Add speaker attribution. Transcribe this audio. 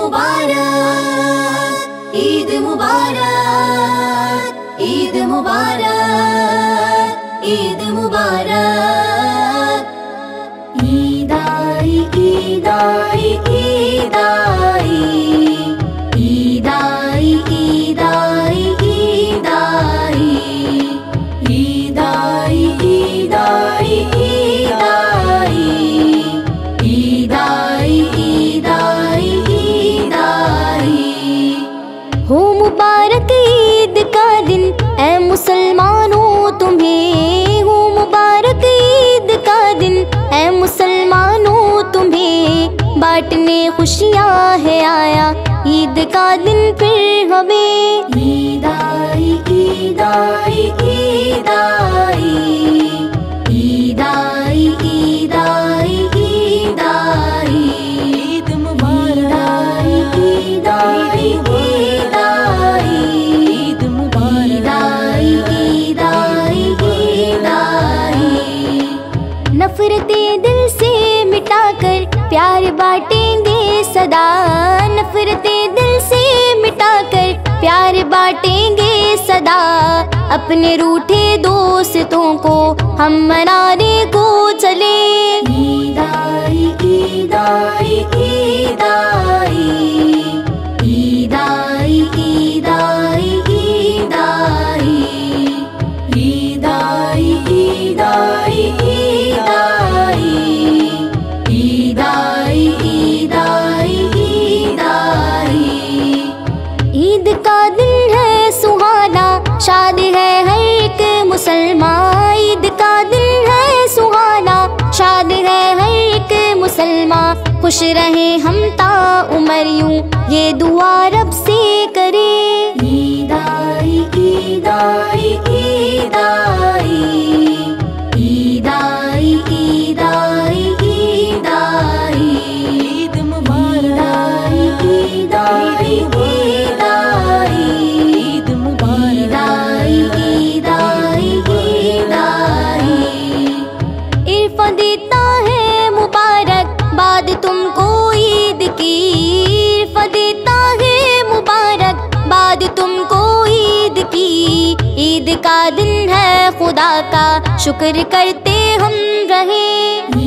Speaker 1: मुबारक, ईद मुबारक, ईद मुबारक, ईद मुबारक। ईद आई, ईद आई, ईद आई, ईद आई, ईद आई, ईद आई, ईद आई, ईद आई, ईद आई, ईद आई, ईद आई, ईद आई। हो मुबारक ईद का दिन ऐ मुसलमानों तुम्हें, हो मुबारक ईद का दिन ऐ मुसलमानों तुम्हें। बांटने खुशियाँ है आया ईद का दिन फिर हमें। ईद आई, ईद आई, ईद आई, ईद आई, ईद आई, ईद आई, ईद मुबारक, ईद आई, ईद आई, ईद मुबारक, ईद आई, ईद आई। नफरतें दिल से मिटाकर प्यार बांटेंगे सदा, नफरतें दिल से मिटाकर प्यार बांटेंगे सदा। अपने रूठे दोस्तों को हम मनाने को चले। ईद आई, ईद आई, ईद आई, ईद आई, ईद आई, ईद आई, ईद आई, ईद आई, ईद आई, ईद आई, ईद आई, ईद आई। ईद का दिन है सुहाना, शाद है हर एक मुसलमान। ईद का दिन है सुहाना, शाद है हर एक मुसलमान। खुश रहे हम ता उमर यूं ये दुआ रब से करे। ईद आई, ईद आई, ईद आई, ईद आई, ईद आई, ईद आई, ईद मुबारक, ईद आई, ईद आई, ईद मुबारक, ईद आई, ईद आई। इरफा देता है मुबारक बाद तुमको ईद की, इरफा देता है मुबारक बाद तुमको ईद की। ईद का दिन है खुदा का शुक्र करते हम रहे।